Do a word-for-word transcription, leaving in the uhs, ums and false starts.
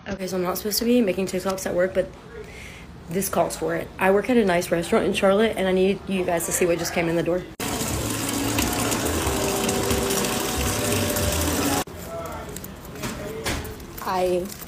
Okay, so I'm not supposed to be making TikToks at work, but this calls for it. I work at a nice restaurant in Charlotte, and I need you guys to see what just came in the door. I